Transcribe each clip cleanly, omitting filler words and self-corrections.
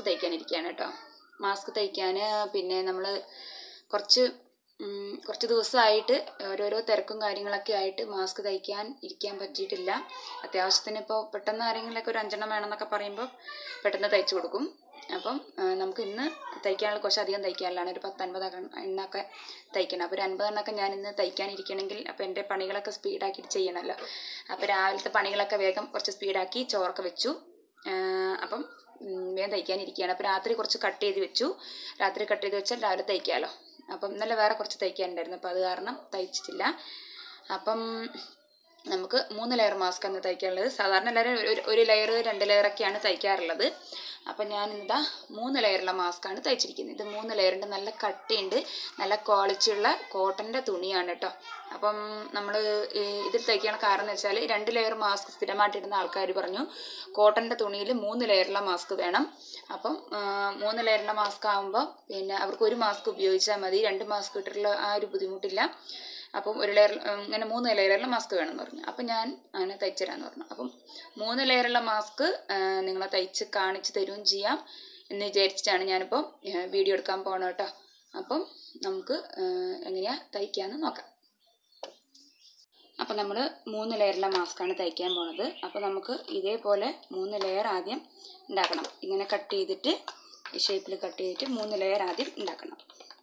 തയ്ക്കാനിരിക്കുകയാണ് കേട്ടോ. മാസ്ക് തയ്ക്കാൻ പിന്നെ നമ്മൾ കുറച്ച് ദിവസമായിട്ട് ഓരോരോ തിരക്കും കാര്യങ്ങളൊക്കെ ആയിട്ട് മാസ്ക് തയ്ക്കാൻ ഇരിക്കാൻ പറ്റിയിട്ടില്ല. അത്യാവശ്യത്തിന് ഇപ്പോൾ പെട്ടെന്ന് ആരെങ്കിലുമൊക്കെ ഒരു 5 എണ്ണം വേണമെന്നൊക്കെ പറയുമ്പോൾ പെട്ടെന്ന് തയ്ച്ചു കൊടുക്കും. അപ്പം നമുക്ക് ഇന്ന് തയ്ക്കാനുള്ള കുറച്ചധികം തയ്ക്കാനുള്ളതാണ്. ഒരു 10-50 എണ്ണമൊക്കെ തയ്ക്കണം. അപ്പോൾ ഒരു 50 എണ്ണമൊക്കെ ഞാൻ ഇന്ന് തയ്ക്കാനിരിക്കണമെങ്കിൽ അപ്പോൾ എൻ്റെ പണികളൊക്കെ സ്പീഡാക്കിയിട്ട് ചെയ്യണമല്ലോ. അപ്പോൾ രാവിലത്തെ പണികളൊക്കെ വേഗം കുറച്ച് സ്പീഡാക്കി ചോറൊക്കെ വെച്ചു. അപ്പം വേഗം തയ്ക്കാനിരിക്കുകയാണ്. അപ്പോൾ രാത്രി കുറച്ച് കട്ട് ചെയ്ത് വെച്ചു. രാത്രി കട്ട് ചെയ്ത് വെച്ചാൽ രാവിലെ തയ്ക്കാമല്ലോ. അപ്പം ഇന്നലെ വേറെ കുറച്ച് തയ്ക്കാനുണ്ടായിരുന്നു. അപ്പോൾ അത് കാരണം തയ്ച്ചിട്ടില്ല. അപ്പം നമുക്ക് 3 ലെയർ മാസ്ക് ആണ് തയ്ക്കാനുള്ളത്. സാധാരണ എല്ലാവരും ഒരു ലെയർ 2 ലെയറൊക്കെയാണ് തയ്ക്കാറുള്ളത്. അപ്പം ഞാൻ ഇതാ 3 ലെയറുള്ള മാസ്കാണ് തയ്ച്ചിരിക്കുന്നത്. ഇത് 3 ലെയറിൻ്റെ നല്ല കട്ടിയുണ്ട്, നല്ല ക്വാളിറ്റിയുള്ള കോട്ടൻ്റെ തുണിയാണ് കേട്ടോ. അപ്പം നമ്മൾ ഇതിൽ തയ്ക്കാൻ കാരണം എന്ന് വെച്ചാൽ 2 ലെയർ മാസ്ക് സ്ഥിരമായിട്ടിടുന്ന ആൾക്കാർ പറഞ്ഞു കോട്ടൻ്റെ തുണിയിൽ 3 ലെയറുള്ള മാസ്ക് വേണം. അപ്പം 3 ലെയറുള്ള മാസ്ക് ആകുമ്പോൾ പിന്നെ അവർക്ക് ഒരു മാസ്ക് ഉപയോഗിച്ചാൽ മതി, 2 മാസ്ക് ഇട്ടിട്ടുള്ള ആ ഒരു ബുദ്ധിമുട്ടില്ല. അപ്പം ഒരു ലെയർ ഇങ്ങനെ 3 ലെയറുള്ള മാസ്ക് വേണമെന്ന് പറഞ്ഞു. അപ്പം ഞാൻ അങ്ങനെ തയ്ച്ചു തരാമെന്ന് പറഞ്ഞു. അപ്പം 3 ലെയറുള്ള മാസ്ക് നിങ്ങളെ തയ്ച്ച് കാണിച്ച് തരുകയും ചെയ്യാം എന്ന് വിചാരിച്ചിട്ടാണ് ഞാനിപ്പോൾ വീഡിയോ എടുക്കാൻ പോകണം കേട്ടോ. അപ്പം നമുക്ക് എങ്ങനെയാണ് തയ്ക്കാമെന്ന് നോക്കാം. അപ്പം നമ്മൾ 3 ലെയറുള്ള മാസ്കാണ് തയ്ക്കാൻ പോണത്. അപ്പോൾ നമുക്ക് ഇതേപോലെ 3 ലെയർ ആദ്യം ഉണ്ടാക്കണം. ഇങ്ങനെ കട്ട് ചെയ്തിട്ട് ഈ ഷേപ്പിൽ കട്ട് ചെയ്തിട്ട് 3 ലെയർ ആദ്യം ഉണ്ടാക്കണം.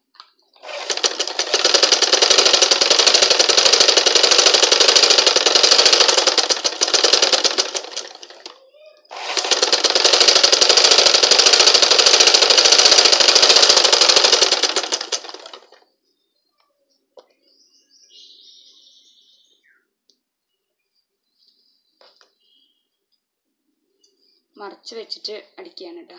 മറച്ച് വെച്ചിട്ട് അടിക്കുകയാണ് കേട്ടോ.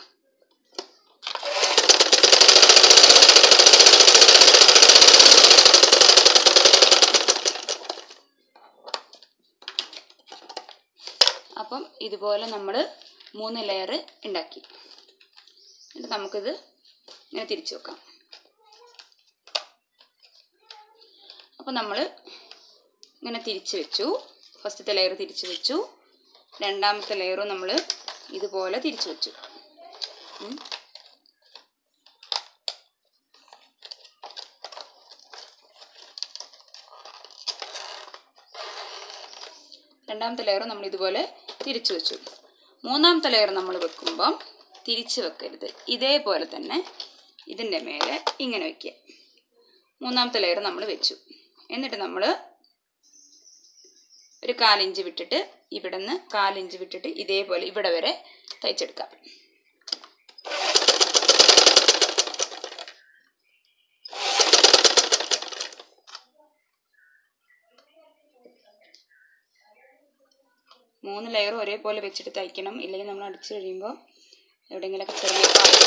അപ്പം ഇതുപോലെ നമ്മൾ 3 ലെയർ ഉണ്ടാക്കി. എന്നിട്ട് നമുക്കിത് ഇങ്ങനെ തിരിച്ചു വെക്കാം. അപ്പം നമ്മൾ ഇങ്ങനെ തിരിച്ചു വെച്ചു. ഫസ്റ്റത്തെ ലെയർ തിരിച്ചു വെച്ചു. രണ്ടാമത്തെ ലെയറും നമ്മൾ ഇതുപോലെ തിരിച്ചു വെച്ചു. രണ്ടാമത്തെ ലെയർ നമ്മൾ ഇതുപോലെ തിരിച്ചു വെച്ചു. മൂന്നാമത്തെ ലെയർ നമ്മൾ വെക്കുമ്പം തിരിച്ച് വെക്കരുത്, ഇതേപോലെ തന്നെ ഇതിൻ്റെ മേലെ ഇങ്ങനെ വയ്ക്കുക. മൂന്നാമത്തെ ലെയർ നമ്മൾ വെച്ചു. എന്നിട്ട് നമ്മൾ ഒരു 1/4 ഇഞ്ച് വിട്ടിട്ട് ഇവിടെ നിന്ന് 1/4 ഇഞ്ച് വിട്ടിട്ട് ഇതേപോലെ ഇവിടെ വരെ തയ്ച്ചെടുക്കാം. മൂന്ന് ലെയർ ഒരേപോലെ വെച്ചിട്ട് തയ്ക്കണം, ഇല്ലെങ്കിൽ നമ്മൾ അടിച്ചു കഴിയുമ്പോൾ എവിടെയെങ്കിലുമൊക്കെ ചെറിയ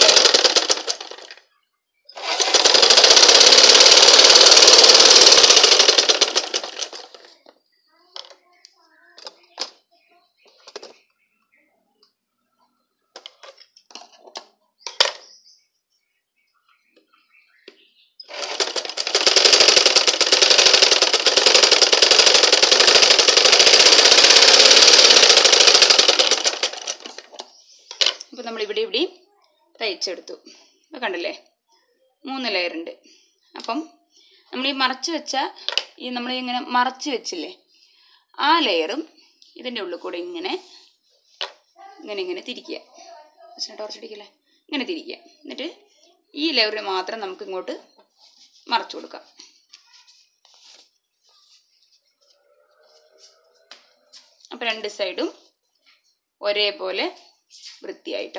അപ്പോൾ നമ്മൾ ഇവിടെ തയ്ച്ചെടുത്തു. അപ്പോൾ കണ്ടില്ലേ 3 ലെയർ ഉണ്ട്. അപ്പം നമ്മൾ ഈ മറച്ച് വെച്ച നമ്മളിങ്ങനെ മറച്ച് വെച്ചില്ലേ ആ ലെയറും ഇതിൻ്റെ ഉള്ളിൽ കൂടെ ഇങ്ങനെ തിരിക്കുക. ടോർച്ചടിക്കല്ലേ, ഇങ്ങനെ തിരിക്കുക. എന്നിട്ട് ഈ ലെയറിൽ മാത്രം നമുക്ക് ഇങ്ങോട്ട് മറച്ചു കൊടുക്കാം. അപ്പോൾ 2 സൈഡും ഒരേപോലെ വൃത്തിയായിട്ടോ.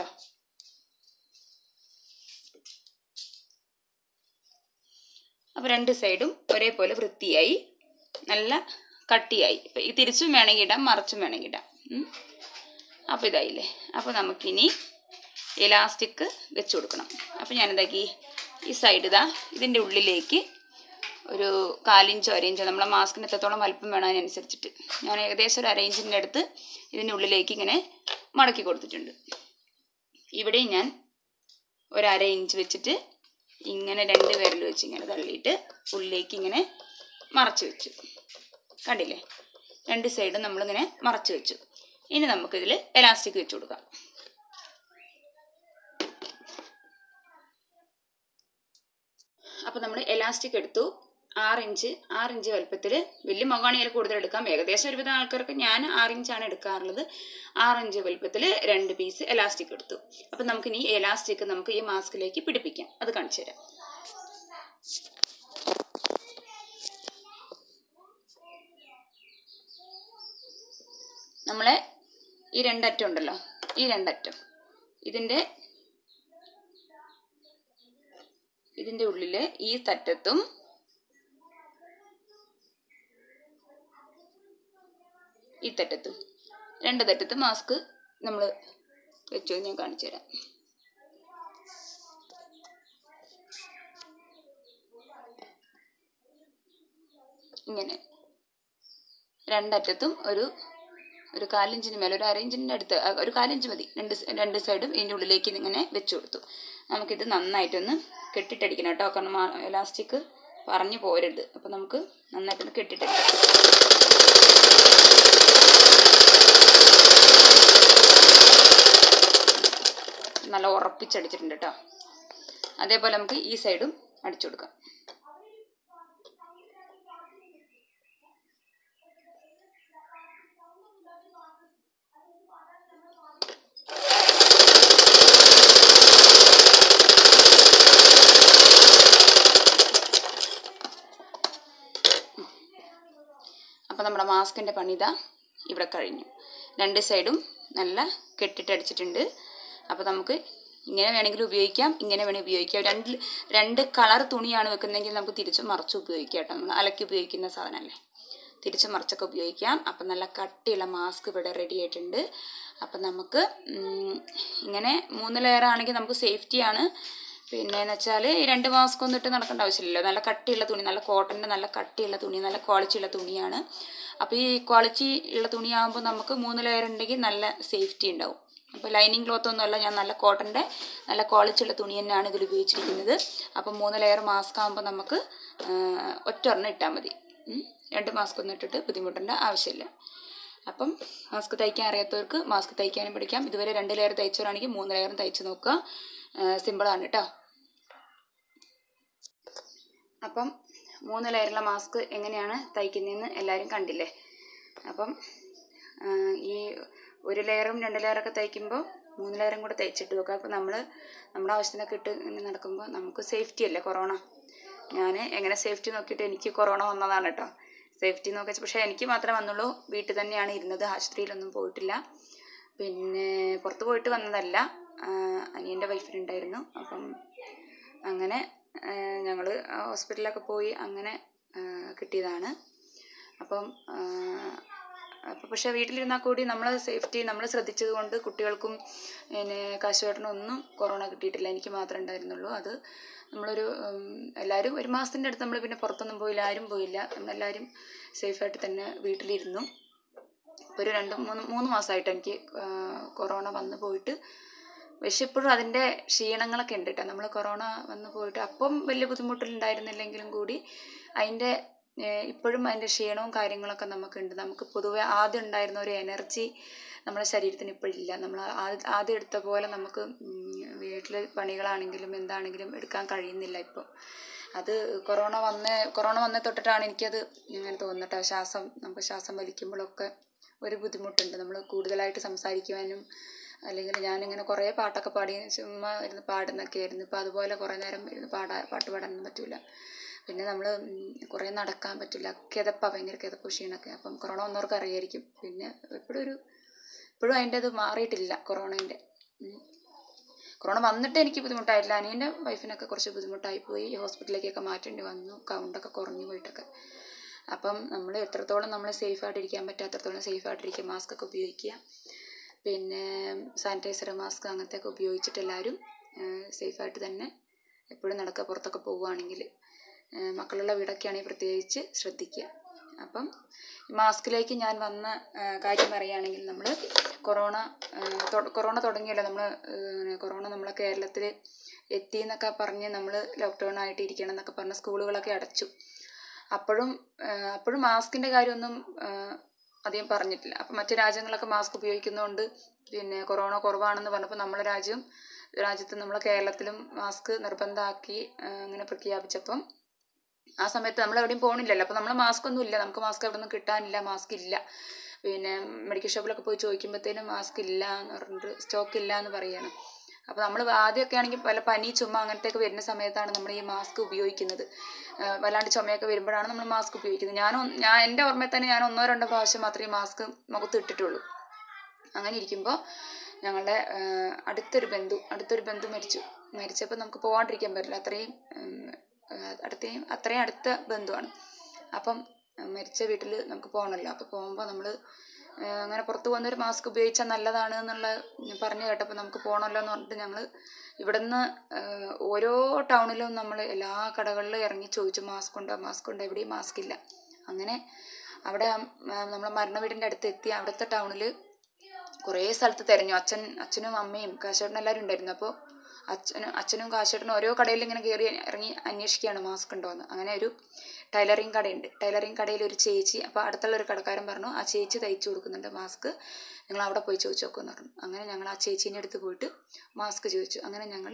അപ്പോൾ 2 സൈഡും ഒരേപോലെ വൃത്തിയായി, നല്ല കട്ടിയായി. ഇപ്പം ഈ തിരിച്ചും വേണമെങ്കിൽ ഇടാം, മറച്ചും വേണമെങ്കിൽ ഇടാം. അപ്പോൾ ഇതായില്ലേ. അപ്പോൾ നമുക്കിനി ഇലാസ്റ്റിക് വെച്ച് കൊടുക്കണം. അപ്പോൾ ഞാനെന്താക്കി, ഈ സൈഡ് ഇതിൻ്റെ ഉള്ളിലേക്ക് ഒരു 1/4 ഇഞ്ചോ 1 ഇഞ്ചോ നമ്മളെ മാസ്കിന് എത്രത്തോളം വലുപ്പം വേണം അതിനനുസരിച്ചിട്ട് ഞാൻ ഏകദേശം ഒരു 1/2 ഇഞ്ചിൻ്റെ അടുത്ത് ഇതിൻ്റെ ഉള്ളിലേക്ക് ഇങ്ങനെ മടക്കി കൊടുത്തിട്ടുണ്ട്. ഇവിടെയും ഞാൻ ഒരു 1/2 ഇഞ്ച് വെച്ചിട്ട് ഇങ്ങനെ 2 വിരൽ വെച്ച് ഇങ്ങനെ തള്ളിയിട്ട് ഉള്ളിലേക്ക് ഇങ്ങനെ മറച്ച് വെച്ചു. കണ്ടില്ലേ, 2 സൈഡും നമ്മളിങ്ങനെ മറച്ച് വെച്ചു. ഇനി നമുക്കിതിൽ എലാസ്റ്റിക് വെച്ച് കൊടുക്കാം. അപ്പോൾ നമ്മൾ എലാസ്റ്റിക് എടുത്തു 6 ഇഞ്ച് വലുപ്പത്തിൽ. വലിയ മുഖമാണെങ്കിൽ കൂടുതൽ എടുക്കാം. ഏകദേശം ഒരുവിധം ആൾക്കാർക്ക് ഞാൻ 6 ഇഞ്ചാണ് എടുക്കാറുള്ളത്. 6 ഇഞ്ച് വലുപ്പത്തിൽ 2 പീസ് എലാസ്റ്റിക് എടുത്തു. അപ്പം നമുക്കിനി എലാസ്റ്റിക് നമുക്ക് ഈ മാസ്കിലേക്ക് പിടിപ്പിക്കാം. അത് കാണിച്ചു തരാം. നമ്മളെ ഈ രണ്ടറ്റം ഉണ്ടല്ലോ, ഈ രണ്ടറ്റം ഇതിൻ്റെ ഉള്ളിൽ ഈ തറ്റത്തും ഈ തറ്റത്തും 2 തറ്റത്തും മാസ്ക് നമ്മൾ വെച്ചു. ഞാൻ കാണിച്ചു തരാം. ഇങ്ങനെ രണ്ടറ്റത്തും ഒരു 1/4 ഇഞ്ചിന് മേലെ, ഒരു 1/2 ഇഞ്ചിൻ്റെ അടുത്ത്, ഒരു 1/4 ഇഞ്ച് മതി. രണ്ട് സൈഡും ഇതിൻ്റെ ഉള്ളിലേക്ക് ഇങ്ങനെ വെച്ചു കൊടുത്തു. നമുക്കിത് നന്നായിട്ടൊന്ന് കെട്ടിട്ടടിക്കണം കേട്ടോ. കാരണം എലാസ്റ്റിക് പറഞ്ഞു പോരരുത്. അപ്പം നമുക്ക് നന്നായിട്ടൊന്ന് കെട്ടിട്ടടിക്കാം. നല്ല ഉറപ്പിച്ചടിച്ചിട്ടുണ്ട് കേട്ടോ. അതേപോലെ നമുക്ക് ഈ സൈഡും അടിച്ചു കൊടുക്കാം. അപ്പോൾ നമ്മുടെ മാസ്കിൻ്റെ പണി ഇതാ ഇവിടെ കഴിഞ്ഞു. 2 സൈഡും നല്ല കെട്ടിട്ടടിച്ചിട്ടുണ്ട്. അപ്പോൾ നമുക്ക് ഇങ്ങനെ വേണമെങ്കിൽ ഉപയോഗിക്കാം, ഇങ്ങനെ വേണമെങ്കിൽ ഉപയോഗിക്കാം. രണ്ട് കളർ തുണിയാണ് വെക്കുന്നതെങ്കിൽ നമുക്ക് തിരിച്ചും മറിച്ചും ഉപയോഗിക്കാം കേട്ടോ. നമ്മൾ അലക്കി ഉപയോഗിക്കുന്ന സാധനമല്ലേ, തിരിച്ചും മറിച്ചൊക്കെ ഉപയോഗിക്കാം. അപ്പം നല്ല കട്ടിയുള്ള മാസ്ക് ഇവിടെ റെഡി ആയിട്ടുണ്ട്. അപ്പം നമുക്ക് ഇങ്ങനെ 3 ലെയർ ആണെങ്കിൽ നമുക്ക് സേഫ്റ്റിയാണ്. പിന്നെയെന്ന് വെച്ചാൽ ഈ 2 മാസ്ക് ഒന്നും ഇട്ട് നടക്കേണ്ട ആവശ്യമില്ലല്ലോ. നല്ല കട്ടിയുള്ള തുണി, നല്ല കോട്ടൻ്റെ നല്ല കട്ടിയുള്ള തുണി, നല്ല ക്വാളിറ്റിയുള്ള തുണിയാണ്. അപ്പോൾ ഈ ക്വാളിറ്റി ഉള്ള തുണിയാകുമ്പോൾ നമുക്ക് 3 ലെയർ ഉണ്ടെങ്കിൽ നല്ല സേഫ്റ്റി ഉണ്ടാവും. അപ്പോൾ ലൈനിങ് ക്ലോത്ത് ഒന്നുമല്ല, ഞാൻ നല്ല കോട്ടൻ്റെ നല്ല ക്വാളിറ്റിയുള്ള തുണി തന്നെയാണ് ഇതിൽ ഉപയോഗിച്ചിരിക്കുന്നത്. അപ്പം 3 ലെയർ മാസ്ക് ആകുമ്പോൾ നമുക്ക് ഒറ്റൊരെണ്ണം ഇട്ടാൽ മതി. 2 മാസ്ക് ഒന്നും ഇട്ടിട്ട് ബുദ്ധിമുട്ടേണ്ട ആവശ്യമില്ല. അപ്പം മാസ്ക് തയ്ക്കാൻ അറിയാത്തവർക്ക് മാസ്ക് തയ്ക്കാനും പഠിക്കാം. ഇതുവരെ 2 ലെയർ തയ്ച്ചവരാണെങ്കിൽ 3 ലെയറും തയ്ച്ച് നോക്കുക. സിമ്പിളാണ് കേട്ടോ. അപ്പം 3 ലെയറുള്ള മാസ്ക് എങ്ങനെയാണ് തയ്ക്കുന്നതെന്ന് എല്ലാവരും കണ്ടില്ലേ. അപ്പം ഈ 1 ലെയറും 2 ലെയറൊക്കെ തയ്ക്കുമ്പോൾ 3 ലെയറും കൂടെ തയ്ച്ചിട്ട് വെക്കുക. അപ്പോൾ നമ്മുടെ ആവശ്യത്തിനൊക്കെ ഇട്ട് ഇങ്ങനെ നടക്കുമ്പോൾ നമുക്ക് സേഫ്റ്റി അല്ലേ കൊറോണ. ഞാൻ എങ്ങനെ സേഫ്റ്റി നോക്കിയിട്ട് എനിക്ക് കൊറോണ വന്നതാണ് കേട്ടോ. സേഫ്റ്റി നോക്കി, പക്ഷേ എനിക്ക് മാത്രമേ വന്നുള്ളൂ. വീട്ടിൽ തന്നെയാണ് ഇരുന്നത്, ആശുപത്രിയിലൊന്നും പോയിട്ടില്ല. പിന്നെ പുറത്ത് പോയിട്ട് വന്നതല്ല, അനിയൻ്റെ വൈഫിനുണ്ടായിരുന്നു. അപ്പം അങ്ങനെ ഞങ്ങൾ ഹോസ്പിറ്റലിലൊക്കെ പോയി അങ്ങനെ കിട്ടിയതാണ്. അപ്പം പക്ഷേ വീട്ടിലിരുന്നാൽ കൂടി നമ്മളെ സേഫ്റ്റി നമ്മൾ ശ്രദ്ധിച്ചത് കൊണ്ട് കുട്ടികൾക്കും പിന്നെ കാശുവേട്ടനും ഒന്നും കൊറോണ കിട്ടിയിട്ടില്ല. എനിക്ക് മാത്രമേ ഉണ്ടായിരുന്നുള്ളൂ. അത് എല്ലാവരും 1 മാസത്തിൻ്റെ അടുത്ത് നമ്മൾ പിന്നെ പുറത്തൊന്നും പോയില്ല, ആരും പോയില്ല. നമ്മളെല്ലാവരും സേഫായിട്ട് തന്നെ വീട്ടിലിരുന്നു. ഒരു 2-3 മാസമായിട്ട് എനിക്ക് കൊറോണ വന്നു പോയിട്ട്. പക്ഷെ ഇപ്പോഴും അതിൻ്റെ ക്ഷീണങ്ങളൊക്കെ ഉണ്ട് കേട്ടോ. നമ്മൾ കൊറോണ വന്നു പോയിട്ട് അപ്പം വലിയ ബുദ്ധിമുട്ടുണ്ടായിരുന്നില്ലെങ്കിലും കൂടി ഇപ്പോഴും അതിൻ്റെ ക്ഷീണവും കാര്യങ്ങളൊക്കെ നമുക്കുണ്ട്. നമുക്ക് പൊതുവെ ആദ്യം ഉണ്ടായിരുന്ന ഒരു എനർജി നമ്മുടെ ശരീരത്തിന് ഇപ്പോഴില്ല. നമ്മൾ ആദ്യം എടുത്ത പോലെ നമുക്ക് വീട്ടിൽ പണികളാണെങ്കിലും എന്താണെങ്കിലും എടുക്കാൻ കഴിയുന്നില്ല ഇപ്പോൾ. അത് കൊറോണ വന്നേ തൊട്ടിട്ടാണ് എനിക്കത് ഇങ്ങനെ തോന്നുന്നത്. നമുക്ക് ശ്വാസം വലിക്കുമ്പോഴൊക്കെ ഒരു ബുദ്ധിമുട്ടുണ്ട്. നമ്മൾ കൂടുതലായിട്ട് സംസാരിക്കുവാനും, അല്ലെങ്കിൽ ഞാനിങ്ങനെ കുറേ പാട്ടൊക്കെ പാടി ചുമ്മാ ഇരുന്ന് പാടുന്നൊക്കെ ആയിരുന്നു. ഇപ്പോൾ അതുപോലെ കുറേ നേരം ഇരുന്ന് പാട്ട് പാടാനൊന്നും പറ്റില്ല. പിന്നെ നമ്മൾ കുറേ നടക്കാൻ പറ്റില്ല. ഭയങ്കര കിതപ്പ് ക്ഷീണമൊക്കെ. അപ്പം കൊറോണ വന്നവർക്ക് അറിയായിരിക്കും. പിന്നെ ഇപ്പോഴും അതിൻ്റെ അത് മാറിയിട്ടില്ല കൊറോണേൻ്റെ. കൊറോണ വന്നിട്ട് എനിക്ക് ബുദ്ധിമുട്ടായിട്ടില്ല. അനിയൻ്റെ വൈഫിനൊക്കെ കുറച്ച് ബുദ്ധിമുട്ടായിപ്പോയി. ഹോസ്പിറ്റലിലേക്കൊക്കെ മാറ്റേണ്ടി വന്നു, കൗണ്ടൊക്കെ കുറഞ്ഞു പോയിട്ടൊക്കെ. അപ്പം നമ്മൾ എത്രത്തോളം നമ്മൾ സേഫായിട്ടിരിക്കാൻ പറ്റുക അത്രത്തോളം സേഫായിട്ടിരിക്കുക. മാസ്കൊക്കെ ഉപയോഗിക്കുക. പിന്നെ സാനിറ്റൈസർ, മാസ്ക് അങ്ങനത്തെയൊക്കെ ഉപയോഗിച്ചിട്ട് എല്ലാവരും സേഫായിട്ട് തന്നെ എപ്പോഴും നടക്കുക. പുറത്തൊക്കെ പോവുകയാണെങ്കിൽ മക്കളുള്ള വീടൊക്കെ ആണെങ്കിൽ പ്രത്യേകിച്ച് ശ്രദ്ധിക്കുക. അപ്പം മാസ്കിലേക്ക് ഞാൻ വന്ന കാര്യം പറയുകയാണെങ്കിൽ, നമ്മൾ കൊറോണ തുടങ്ങിയല്ലോ. കൊറോണ നമ്മളെ കേരളത്തിൽ എത്തി എന്നൊക്കെ പറഞ്ഞ് നമ്മൾ ലോക്ക്ഡൗൺ ആയിട്ട് ഇരിക്കണം എന്നൊക്കെ പറഞ്ഞ് സ്കൂളുകളൊക്കെ അടച്ചു. അപ്പോഴും മാസ്കിൻ്റെ കാര്യമൊന്നും അധികം പറഞ്ഞിട്ടില്ല. അപ്പം മറ്റു രാജ്യങ്ങളൊക്കെ മാസ്ക് ഉപയോഗിക്കുന്നതുകൊണ്ട് പിന്നെ കൊറോണ കുറവാണെന്ന് പറഞ്ഞപ്പോൾ നമ്മളെ രാജ്യം രാജ്യത്ത് നമ്മളെ കേരളത്തിലും മാസ്ക് നിർബന്ധമാക്കി അങ്ങനെ പ്രഖ്യാപിച്ചപ്പം ആ സമയത്ത് നമ്മൾ എവിടെയും പോകണില്ലല്ലോ. അപ്പോൾ നമ്മൾ മാസ്ക് ഒന്നും ഇല്ല, നമുക്ക് മാസ്ക് എവിടെ നിന്നും കിട്ടാനില്ല, മാസ്ക് ഇല്ല. പിന്നെ മെഡിക്കൽ ഷോപ്പിലൊക്കെ പോയി ചോദിക്കുമ്പോഴത്തേനും മാസ്ക് ഇല്ല എന്ന് പറഞ്ഞിട്ട് സ്റ്റോക്ക് ഇല്ല എന്ന് പറയുകയാണ്. അപ്പോൾ നമ്മൾ ആദ്യമൊക്കെ ആണെങ്കിൽ പല പനി ചുമ അങ്ങനത്തെയൊക്കെ വരുന്ന സമയത്താണ് നമ്മൾ ഈ മാസ്ക് ഉപയോഗിക്കുന്നത്. വല്ലാണ്ട് ചുമയൊക്കെ വരുമ്പോഴാണ് നമ്മൾ മാസ്ക് ഉപയോഗിക്കുന്നത്. ഞാൻ എൻ്റെ ഓർമ്മയിൽ തന്നെ ഞാൻ 1-2 പ്രാവശ്യം മാത്രമേ മാസ്ക് മുഖത്ത് ഇട്ടിട്ടുള്ളൂ. അങ്ങനെ ഇരിക്കുമ്പോൾ ഞങ്ങളുടെ അടുത്തൊരു ബന്ധു മരിച്ചപ്പോൾ നമുക്ക് പോകാണ്ടിരിക്കാൻ പറ്റില്ല. അത്രയും അടുത്ത ബന്ധുവാണ്. അപ്പം മരിച്ച വീട്ടിൽ നമുക്ക് പോകണമല്ലോ. അപ്പോൾ പോകുമ്പോൾ നമ്മൾ അങ്ങനെ പുറത്ത് പോകുന്നൊരു മാസ്ക് ഉപയോഗിച്ചാൽ നല്ലതാണ് എന്നുള്ള പറഞ്ഞു കേട്ടപ്പോൾ നമുക്ക് പോകണമല്ലോ എന്ന് പറഞ്ഞിട്ട് ഞങ്ങൾ ഇവിടുന്ന് ഓരോ ടൗണിലും നമ്മൾ എല്ലാ കടകളിലും ഇറങ്ങി ചോദിച്ചു മാസ്ക് ഉണ്ടോ, എവിടെയും മാസ്ക് ഇല്ല. അങ്ങനെ അവിടെ നമ്മളെ മരണ വീടിൻ്റെ അടുത്ത് എത്തി. അവിടുത്തെ ടൗണിൽ കുറേ സ്ഥലത്ത് തിരഞ്ഞു. അച്ഛനും അമ്മയും കാശേട്ടനും എല്ലാവരും ഉണ്ടായിരുന്നു. അപ്പോൾ അച്ഛനും കാശേട്ടനും ഓരോ കടയിൽ ഇങ്ങനെ കയറി ഇറങ്ങി അന്വേഷിക്കുകയാണ് മാസ്ക് ഉണ്ടോയെന്ന്. അങ്ങനെ ഒരു ടൈലറിങ് കടയുണ്ട്. ടൈലറിങ് കടയിൽ ഒരു ചേച്ചി, അപ്പോൾ അടുത്തുള്ള ഒരു കടക്കാരൻ പറഞ്ഞു ആ ചേച്ചി തയ്ച്ചു കൊടുക്കുന്നുണ്ട് മാസ്ക്, നിങ്ങൾ അവിടെ പോയി ചോദിച്ചു നോക്കുമെന്ന് പറഞ്ഞു. അങ്ങനെ ഞങ്ങൾ ആ ചേച്ചീൻ്റെ അടുത്ത് പോയിട്ട് മാസ്ക് ചോദിച്ചു. അങ്ങനെ ഞങ്ങൾ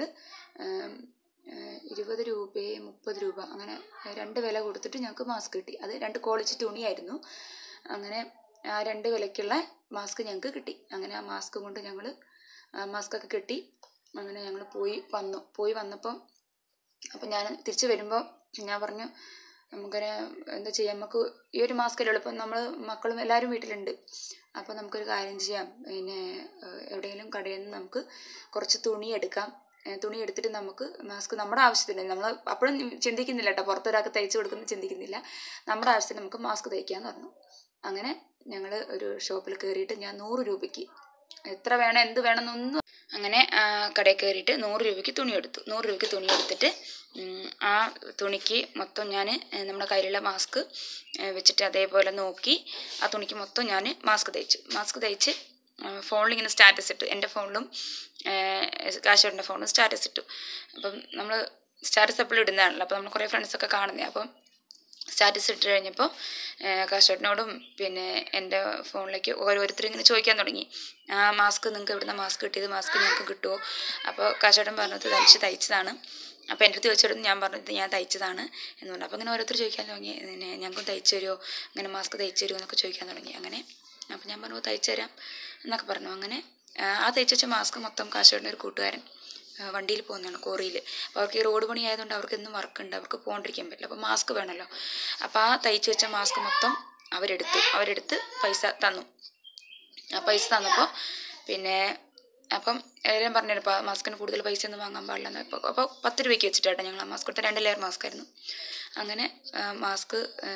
20 രൂപയെ 30 രൂപ അങ്ങനെ 2 വില കൊടുത്തിട്ട് ഞങ്ങൾക്ക് മാസ്ക് കിട്ടി. അത് 2 ക്വാളിറ്റി തുണിയായിരുന്നു. അങ്ങനെ ആ 2 വിലയ്ക്കുള്ള മാസ്ക് ഞങ്ങൾക്ക് കിട്ടി. അങ്ങനെ ആ മാസ്ക് കൊണ്ട് ഞങ്ങൾ മാസ്കൊക്കെ കിട്ടി. അങ്ങനെ ഞങ്ങൾ പോയി വന്നപ്പം അപ്പം ഞാൻ തിരിച്ച് വരുമ്പോൾ ഞാൻ പറഞ്ഞു നമുക്കൊരു എന്താ ചെയ്യാം, നമുക്ക് ഈ ഒരു മാസ്കല്ലേ ഉള്ളൂ, ഇപ്പം നമ്മൾ മക്കളും എല്ലാവരും വീട്ടിലുണ്ട്, അപ്പോൾ നമുക്കൊരു കാര്യം ചെയ്യാം, പിന്നെ എവിടെയെങ്കിലും കടയിൽ നിന്ന് നമുക്ക് കുറച്ച് തുണി എടുത്തിട്ട് നമുക്ക് മാസ്ക് നമ്മുടെ ആവശ്യത്തിന്, നമ്മൾ അപ്പോഴും ചിന്തിക്കുന്നില്ല കേട്ടോ, പുറത്തൊരാൾക്ക് തയ്ച്ച് കൊടുക്കുന്നത് ചിന്തിക്കുന്നില്ല, നമ്മുടെ ആവശ്യത്തിന് നമുക്ക് മാസ്ക് തയ്ക്കാമെന്ന് പറഞ്ഞു. അങ്ങനെ ഞങ്ങൾ ഒരു ഷോപ്പിൽ കയറിയിട്ട് ഞാൻ 100 രൂപയ്ക്ക് എത്ര വേണം എന്ത് വേണമെന്നൊന്നും, അങ്ങനെ കടയിൽ കയറിയിട്ട് 100 രൂപയ്ക്ക് തുണി എടുത്തു. 100 രൂപയ്ക്ക് തുണി എടുത്തിട്ട് ആ തുണിക്ക് മൊത്തം ഞാൻ നമ്മുടെ കയ്യിലുള്ള മാസ്ക് വെച്ചിട്ട് അതേപോലെ നോക്കി ആ തുണിക്ക് മൊത്തം ഞാൻ മാസ്ക് തയ്ച്ച് ഫോണിൽ ഇങ്ങനെ സ്റ്റാറ്റസ് ഇട്ടു. എൻ്റെ ഫോണിലും കാശേട്ടൻ്റെ ഫോണിലും സ്റ്റാറ്റസ് ഇട്ടു. അപ്പം നമ്മൾ സ്റ്റാറ്റസ് എപ്പോഴും ഇടുന്നതാണല്ലോ, അപ്പോൾ നമ്മൾ കുറേ ഫ്രണ്ട്സൊക്കെ കാണുന്നത്. അപ്പം സ്റ്റാറ്റസ് ഇട്ട് കഴിഞ്ഞപ്പോൾ കാശേട്ടനോടും പിന്നെ എൻ്റെ ഫോണിലേക്ക് ഓരോരുത്തരും ഇങ്ങനെ ചോദിക്കാൻ തുടങ്ങി, ആ മാസ്ക് നിങ്ങൾക്ക് എവിടുന്ന മാസ്ക് കിട്ടിയത്, മാസ്ക് ഞങ്ങൾക്ക് കിട്ടുമോ? അപ്പോൾ കാശേട്ടൻ പറഞ്ഞത് തനിച്ച് തയ്ച്ചതാണ്. അപ്പോൾ എൻ്റെ അടുത്ത് ചോദിച്ചിടുന്നു, ഞാൻ പറഞ്ഞത് ഞാൻ തയ്ച്ചതാണ് എന്ന് പറഞ്ഞു. അപ്പോൾ ഇങ്ങനെ ഓരോരുത്തർ ചോദിക്കാൻ തുടങ്ങി, പിന്നെ ഞങ്ങൾക്കും തയ്ച്ചു തരുമോ, അങ്ങനെ മാസ്ക് തയ്ച്ചു തരുമോ എന്നൊക്കെ ചോദിക്കാൻ തുടങ്ങി. അങ്ങനെ അപ്പോൾ ഞാൻ പറഞ്ഞു തയ്ച്ചു തരാം എന്നൊക്കെ പറഞ്ഞു. അങ്ങനെ ആ തയ്ച്ചു വെച്ച മാസ്ക് മൊത്തം കാശേട്ടൻ്റെ ഒരു കൂട്ടുകാരൻ വണ്ടിയിൽ പോകുന്നതാണ്, കോറിയിൽ. അപ്പോൾ അവർക്ക് ഈ റോഡ് പണി ആയതുകൊണ്ട് അവർക്ക് എന്നും വർക്കുണ്ട്, അവർക്ക് പോകാണ്ടിരിക്കാൻ പറ്റില്ല, അപ്പോൾ മാസ്ക് വേണമല്ലോ. അപ്പോൾ ആ തയ്ച്ചു വെച്ച മാസ്ക് മൊത്തം അവരെടുത്ത് പൈസ തന്നു. ആ പൈസ തന്നപ്പോൾ പിന്നെ അപ്പം എല്ലാവരും പറഞ്ഞു മാസ്കിന് കൂടുതൽ പൈസ ഒന്നും വാങ്ങാൻ പാടില്ലെന്ന്. അപ്പോൾ 10 രൂപയ്ക്ക് വെച്ചിട്ടാണ് ഞങ്ങൾ ആ മാസ്ക് കൊടുത്ത. 2 ലെയർ മാസ്ക് ആയിരുന്നു. അങ്ങനെ മാസ്ക്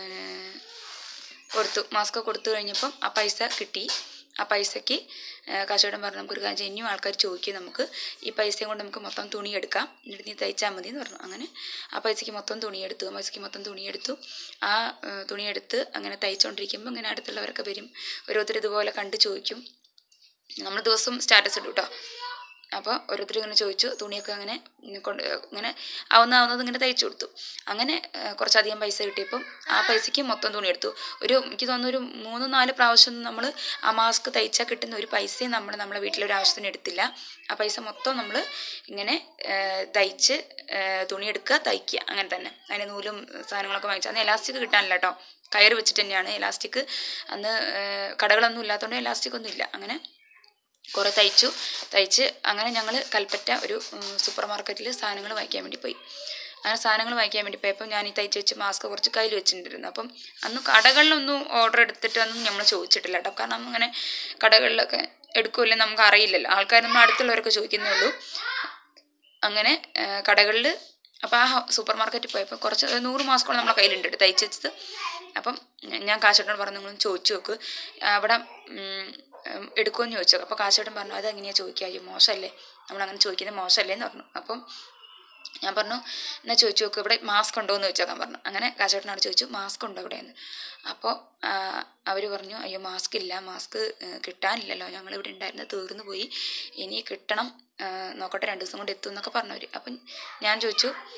കൊടുത്തു കഴിഞ്ഞപ്പം ആ പൈസ കിട്ടി. ആ പൈസയ്ക്ക് കാശേട്ടൻ പറഞ്ഞു നമുക്കൊരു കാര്യം ചെയ്യാം, ഇനിയും ആൾക്കാർ ചോദിക്കും, നമുക്ക് ഈ പൈസയും കൊണ്ട് നമുക്ക് മൊത്തം തുണി എടുക്കാം, എന്നിട്ട് നീ തയ്ച്ചാൽ മതി എന്ന് പറഞ്ഞു. അങ്ങനെ ആ പൈസയ്ക്ക് മൊത്തം തുണിയെടുത്തു. ആ തുണിയെടുത്ത് അങ്ങനെ തയ്ച്ചുകൊണ്ടിരിക്കുമ്പോൾ ഇങ്ങനെ അടുത്തുള്ളവരൊക്കെ വരും, ഓരോരുത്തർ ഇതുപോലെ കണ്ട് ചോദിക്കും. നമ്മൾ ദിവസവും സ്റ്റാറ്റസ് ഇടും കേട്ടോ. അപ്പോൾ ഓരോരുത്തർ ഇങ്ങനെ ചോദിച്ചു, തുണിയൊക്കെ ഇങ്ങനെ ആവുന്നത് ഇങ്ങനെ തയ്ച്ചു കൊടുത്തു. അങ്ങനെ കുറച്ചധികം പൈസ കിട്ടിയപ്പം ആ പൈസയ്ക്ക് മൊത്തം തുണി എടുത്തു. എനിക്ക് തോന്നുന്നു ഒരു 3-4 പ്രാവശ്യം നമ്മൾ ആ മാസ്ക് തയ്ച്ചാൽ കിട്ടുന്ന ഒരു പൈസയും നമ്മളെ വീട്ടിലൊരു ആവശ്യത്തിന് എടുത്തില്ല. ആ പൈസ മൊത്തം നമ്മൾ ഇങ്ങനെ തയ്ച്ച് തുണിയെടുക്കുക, തയ്ക്കുക, അങ്ങനെ തന്നെ. അതിന് നൂലും സാധനങ്ങളൊക്കെ വാങ്ങിച്ചു. അന്ന് എലാസ്റ്റിക് കിട്ടാനില്ല കേട്ടോ, കയറ് വെച്ചിട്ട് തന്നെയാണ്. എലാസ്റ്റിക് അന്ന് കടകളൊന്നും ഇല്ലാത്തതുകൊണ്ട് എലാസ്റ്റിക് ഒന്നും ഇല്ല. അങ്ങനെ കുറേ തയ്ച്ച് അങ്ങനെ ഞങ്ങൾ കൽപ്പറ്റ ഒരു സൂപ്പർ മാർക്കറ്റിൽ സാധനങ്ങൾ വാങ്ങിക്കാൻ വേണ്ടി പോയി. അങ്ങനെ സാധനങ്ങൾ വാങ്ങിക്കാൻ വേണ്ടി പോയപ്പോൾ ഞാൻ ഈ തയ്ച്ച് വെച്ച് മാസ്ക് കുറച്ച് കയ്യിൽ വെച്ചിട്ടുണ്ടായിരുന്നു. അപ്പം അന്ന് കടകളിലൊന്നും ഓർഡർ എടുത്തിട്ടൊന്നും നമ്മൾ ചോദിച്ചിട്ടില്ല കേട്ടോ, കാരണം അങ്ങനെ കടകളിലൊക്കെ എടുക്കുമല്ലോ നമുക്ക് അറിയില്ലല്ലോ, ആൾക്കാർ നമ്മൾ അടുത്തുള്ളവരൊക്കെ ചോദിക്കുന്നേ ഉള്ളൂ. അങ്ങനെ കടകളിൽ അപ്പോൾ ആ സൂപ്പർ മാർക്കറ്റിൽ പോയപ്പോൾ കുറച്ച് 100 മാസ്കോളം നമ്മളെ കയ്യിലുണ്ട് തയ്ച്ച് വെച്ചത്. അപ്പം ഞാൻ കാശേട്ടനോട് പറഞ്ഞു നിങ്ങളും ചോദിച്ചു നോക്ക്, അവിടെ എടുക്കുമെന്ന് ചോദിച്ചു. അപ്പോൾ കാശേട്ടൻ പറഞ്ഞു അതെങ്ങനെയാണ് ചോദിക്കുക, അയ്യോ മോശമല്ലേ, നമ്മളങ്ങനെ ചോദിക്കുന്നത് മോശമല്ലേ എന്ന് പറഞ്ഞു. അപ്പം ഞാൻ പറഞ്ഞു എന്നാൽ ചോദിച്ചു നോക്ക്, ഇവിടെ മാസ്ക് ഉണ്ടോ എന്ന് ചോദിച്ചേക്കാൻ പറഞ്ഞു. അങ്ങനെ കാശേട്ടനോട് ചോദിച്ചു മാസ്ക് ഉണ്ടോ ഇവിടെയെന്ന്. അപ്പോൾ അവർ പറഞ്ഞു അയ്യോ മാസ്ക് ഇല്ല, മാസ്ക് കിട്ടാനില്ലല്ലോ, ഞങ്ങളിവിടെ ഉണ്ടായിരുന്നത് തീർന്നു പോയി, ഇനി കിട്ടണം, നോക്കട്ടെ 2 ദിവസം കൊണ്ട് എത്തും എന്നൊക്കെ പറഞ്ഞവർ. അപ്പം ഞാൻ ചോദിച്ചു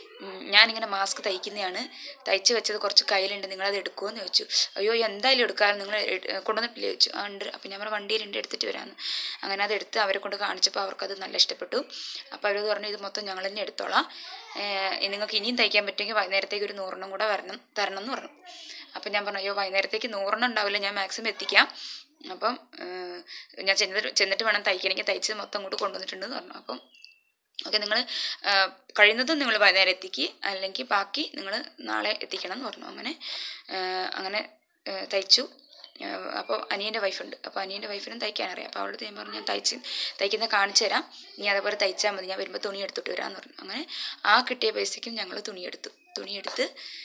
ഞാനിങ്ങനെ മാസ്ക് തയ്ക്കുന്നതാണ്, തയ്ച്ച് വെച്ചത് കുറച്ച് കയ്യിലുണ്ട്, നിങ്ങളത് എടുക്കുമോ എന്ന് ചോദിച്ചു. അയ്യോ എന്തായാലും എടുക്കാറ്, നിങ്ങൾ കൊണ്ടുവന്നിട്ടില്ലേ ചോദിച്ചു. ആ ഉണ്ട്. അപ്പം ഞാൻ വണ്ടിയിലുണ്ട്, എടുത്തിട്ട് വരാമെന്ന്. അങ്ങനെ അതെടുത്ത് അവരെ കൊണ്ട് കാണിച്ചപ്പോൾ അവർക്കത് നല്ല ഇഷ്ടപ്പെട്ടു. അപ്പോൾ അവരത് പറഞ്ഞു ഇത് മൊത്തം ഞങ്ങൾ തന്നെ എടുത്തോളാം, നിങ്ങൾക്ക് ഇനിയും തയ്ക്കാൻ പറ്റുമെങ്കിൽ വൈകുന്നേരത്തേക്ക് ഒരു 100 കൂടെ തരണം എന്ന് പറഞ്ഞു. അപ്പം ഞാൻ പറഞ്ഞു അയ്യോ വൈകുന്നേരത്തേക്ക് 100 ഉണ്ടാവില്ല, ഞാൻ മാക്സിമം എത്തിക്കാം, അപ്പം ഞാൻ ചെന്നിട്ട് വേണം തയ്ക്കണമെങ്കിൽ തയ്ച്ച് മൊത്തം അങ്ങോട്ട് കൊണ്ടുവന്നിട്ടുണ്ടെന്ന് പറഞ്ഞു. അപ്പം ഓക്കെ, നിങ്ങൾ കഴിയുന്നതും നിങ്ങൾ വൈകുന്നേരം എത്തിക്കുക, അല്ലെങ്കിൽ ബാക്കി നിങ്ങൾ നാളെ എത്തിക്കണം എന്ന് പറഞ്ഞു. അങ്ങനെ തയ്ച്ചു. അപ്പോൾ അനിയൻ്റെ വൈഫുണ്ട്, അപ്പോൾ അനിയൻ്റെ വൈഫിനും തയ്ക്കാനറിയാം. അപ്പോൾ അവളോട് ഞാൻ പറഞ്ഞു ഞാൻ തയ്ക്കുന്ന കാണിച്ചു തരാം, നീ അതേപോലെ തയ്ച്ചാൽ മതി, ഞാൻ വരുമ്പോൾ തുണി എടുത്തിട്ട് വരാമെന്ന് പറഞ്ഞു. അങ്ങനെ ആ കിട്ടിയ പൈസയ്ക്കും ഞങ്ങൾ തുണിയെടുത്ത്